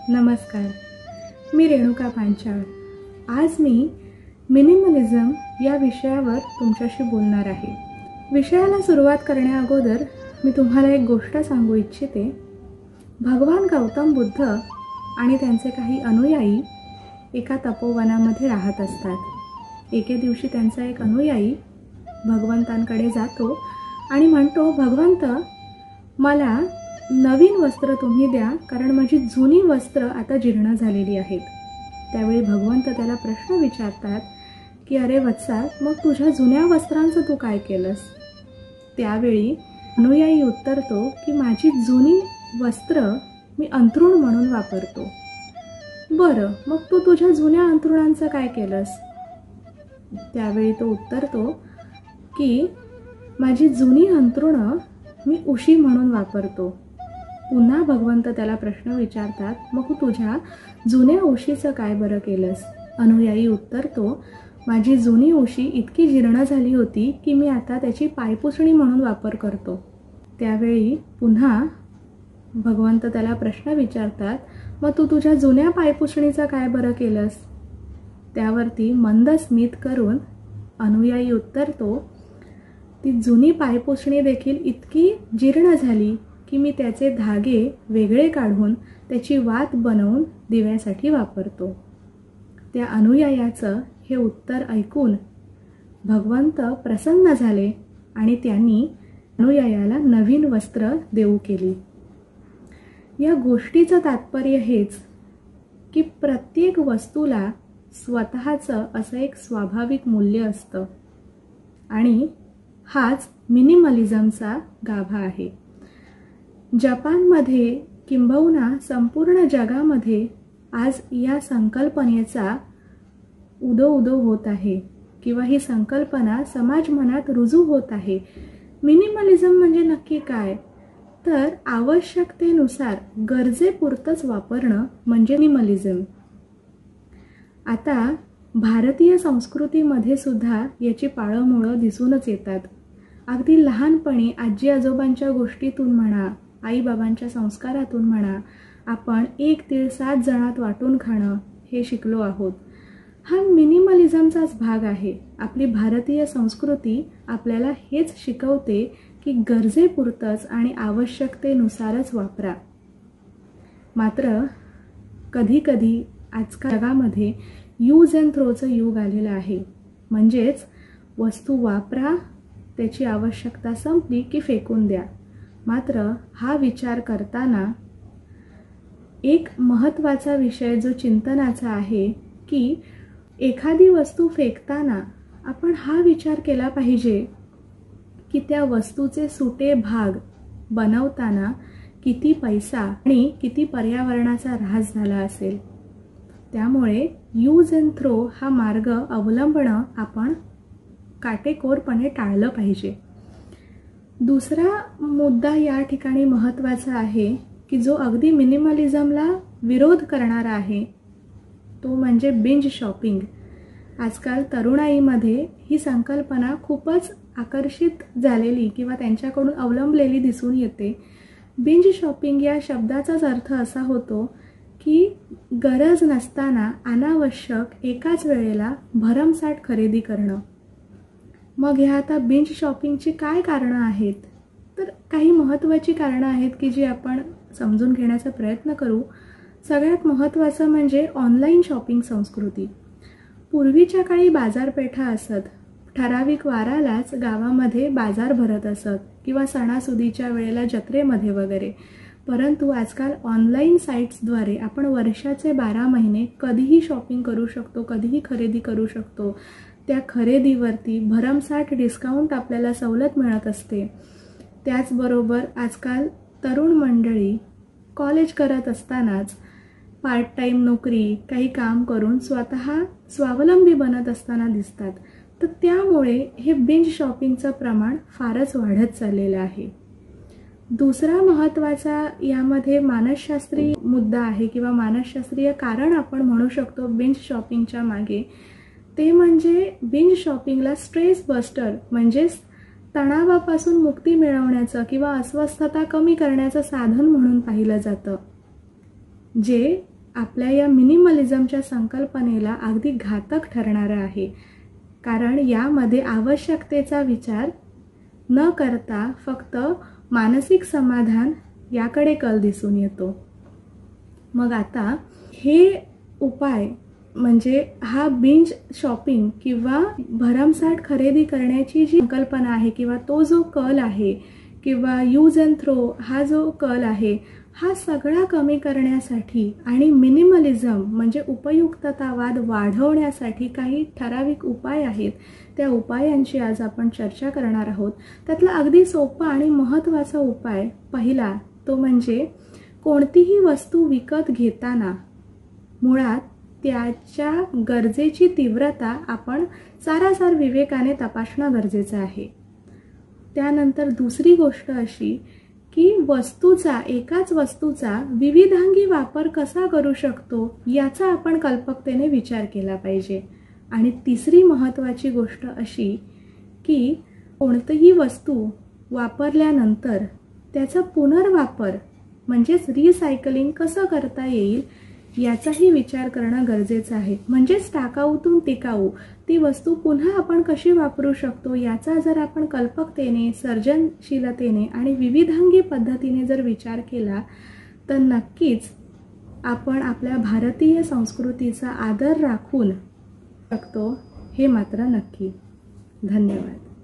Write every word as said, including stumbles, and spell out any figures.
नमस्कार, मी रेणुका पांचाळ। आज मी मिनिमलिझम या विषयावर तुमच्याशी बोलणार आहे। विषयाला सुरुवात करण्याअगोदर मी तुम्हाला एक गोष्ट सांगू इच्छिते। भगवान गौतम बुद्ध आणि त्यांचे काही अनुयायी एका तपोवनामध्ये राहत असतात। एके दिवशी त्यांचा एक अनुयायी भगवंतांकडे जातो आणि म्हणतो, भगवंत, मला नवीन वस्त्र तुम्ही द्या, कारण माझी जुनी वस्त्र आता जीर्ण झालेली आहेत। त्यावेळी भगवंत त्याला प्रश्न विचारतात की अरे वत्सा, मग तुझ्या जुन्या वस्त्रांचं तू काय केलंस? त्यावेळी अनुयायी उत्तरतो की माझी जुनी वस्त्र मी अंथरूण म्हणून वापरतो। बरं, मग तू तुझ्या जुन्या अंथरुणांचं काय केलंस? त्यावेळी तो उत्तरतो की माझी जुनी अंथरुणं मी उशी म्हणून वापरतो। पुन्हा भगवंत त्याला प्रश्न विचारतात, मग तुझ्या जुन्या उशीचं काय बरं केलंस? अनुयायी उत्तरतो, माझी जुनी उशी इतकी जीर्ण झाली होती की मी आता त्याची पायपुसणी म्हणून वापर करतो। त्यावेळी पुन्हा भगवंत त्याला प्रश्न विचारतात, मग तू तुझ्या जुन्या पायपुसणीचं काय बरं केलंस? त्यावरती मंद स्मित करून अनुयायी उत्तरतो, ती जुनी पायपुसणी देखील इतकी जीर्ण झाली की मी त्याचे धागे वेगळे काढून त्याची वात बनवून दिव्यासाठी वापरतो। त्या अनुयायाचं हे उत्तर ऐकून भगवंत प्रसन्न झाले आणि त्यांनी अनुयायाला नवीन वस्त्र देऊ केली। या गोष्टीचं तात्पर्य हेच की प्रत्येक वस्तूला स्वतःचं असं एक स्वाभाविक मूल्य असतं आणि हाच मिनिमलिझमचा गाभा आहे। जपानमध्ये किंबहुना संपूर्ण जगामध्ये आज या संकल्पनेचा उदो उदो होत आहे किंवा ही संकल्पना समाज मनात रुजू होत आहे। मिनिमलिझम म्हणजे नक्की काय? तर आवश्यकतेनुसार गरजेपुरतंच वापरणं म्हणजे मिनिमलिझम। आता भारतीय संस्कृतीमध्ये सुद्धा याची पाळंमुळं दिसूनच येतात। अगदी लहानपणी आजी आजोबांच्या गोष्टीतून म्हणा, आईबाबांच्या संस्कारातून म्हणा, आपण एक तीळ सात जणात वाटून खाणं हे शिकलो आहोत। हा मिनिमलिझमचाच भाग आहे। आपली भारतीय संस्कृती आपल्याला हेच शिकवते की गरजेपुरतंच आणि आवश्यकतेनुसारच वापरा। मात्र कधीकधी आजकाल जगामध्ये यूज अँड थ्रोचं युग आलेलं आहे। म्हणजेच वस्तू वापरा, त्याची आवश्यकता संपली की फेकून द्या। मात्र हा विचार करताना एक महत्त्वाचा विषय जो चिंतनाचा आहे की एखादी वस्तू फेकताना आपण हा विचार केला पाहिजे की त्या वस्तूचे सुटे भाग बनवताना किती पैसा आणि किती पर्यावरणाचा ऱ्हास झाला असेल। त्यामुळे यूज अँड थ्रो हा मार्ग अवलंबणं आपण काटेकोरपणे टाळलं पाहिजे। दुसरा मुद्दा या ठिकाणी महत्त्वाचा आहे की जो अगदी मिनिमलिझमला विरोध करणारा आहे, तो म्हणजे बिंज शॉपिंग। आजकाल तरुणाईमध्ये ही संकल्पना खूपच आकर्षित झालेली किंवा त्यांच्याकडून अवलंबलेली दिसून येते। बिंज शॉपिंग या शब्दाचाच अर्थ असा होतो की गरज नसताना अनावश्यक एकाच वेळेला भरमसाठ खरेदी करणं। मग ह्या आता बिंज शॉपिंगची काय कारणं आहेत? तर काही महत्त्वाची कारणं आहेत की जी आपण समजून घेण्याचा प्रयत्न करू। सगळ्यात महत्त्वाचं म्हणजे ऑनलाईन शॉपिंग संस्कृती। पूर्वीच्या काळी बाजारपेठा असत, ठराविक वारालाच गावामध्ये बाजार भरत असत किंवा सणासुदीच्या वेळेला जत्रेमध्ये वगैरे। परंतु आजकाल ऑनलाईन साईट्सद्वारे आपण वर्षाचे बारा महिने कधीही शॉपिंग करू शकतो, कधीही खरेदी करू शकतो। त्या खरेदीवरती भरमसाठ डिस्काउंट आपल्याला सवलत मिळत असते। त्याचबरोबर आजकाल तरुण मंडळी कॉलेज करत असतानाच पार्ट टाईम नोकरी, काही काम करून स्वतः स्वावलंबी बनत असताना दिसतात। तर त्यामुळे हे बिंज शॉपिंगचं प्रमाण फारच वाढत चाललेलं आहे। दुसरा महत्त्वाचा यामध्ये मानसशास्त्रीय मुद्दा आहे किंवा मानसशास्त्रीय कारण आपण म्हणू शकतो बिंज शॉपिंगच्या मागे, ते म्हणजे बिंज शॉपिंगला स्ट्रेस बस्टर म्हणजेच तणावापासून मुक्ती मिळवण्याचं किंवा अस्वस्थता कमी करण्याचं साधन म्हणून पाहिलं जातं, जे आपल्या या मिनिमलिझमच्या संकल्पनेला अगदी घातक ठरणारं आहे. कारण यामध्ये आवश्यकतेचा विचार न करता फक्त मानसिक समाधान याकडे कल दिसून येतो. मग आता हे उपाय म्हणजे हा बिंज शॉपिंग किंवा भरमसाठ खरेदी करण्याची जी संकल्पना आहे किंवा तो जो कल आहे किंवा यूज अँड थ्रो हा जो कल आहे, हा सगळा कमी करण्यासाठी आणि मिनिमलिझम म्हणजे उपयुक्ततावाद वाढवण्यासाठी काही ठराविक उपाय आहेत. त्या उपायांची आज आपण चर्चा करणार आहोत. त्यातला अगदी सोपा आणि महत्त्वाचा उपाय पहिला तो म्हणजे कोणतीही वस्तू विकत घेताना मुळात त्याच्या गरजेची तीव्रता आपण सारासार विवेकाने तपासणं गरजेचं आहे. त्यानंतर दुसरी गोष्ट अशी की वस्तूचा एकाच वस्तूचा विविधांगी वापर कसा करू शकतो याचा आपण कल्पकतेने विचार केला पाहिजे. आणि तिसरी महत्त्वाची गोष्ट अशी की कोणतीही वस्तू वापरल्यानंतर त्याचा पुनर्वापर म्हणजेच रिसायकलिंग कसं करता येईल याचाही विचार करणं गरजेचं आहे. म्हणजेच टाकाऊतून टिकाऊ ती वस्तू पुन्हा आपण कशी वापरू शकतो याचा जर आपण कल्पकतेने, सर्जनशीलतेने आणि विविधांगी पद्धतीने जर विचार केला तर नक्कीच आपण आपल्या भारतीय संस्कृतीचा आदर राखून शकतो, हे मात्र नक्की. धन्यवाद.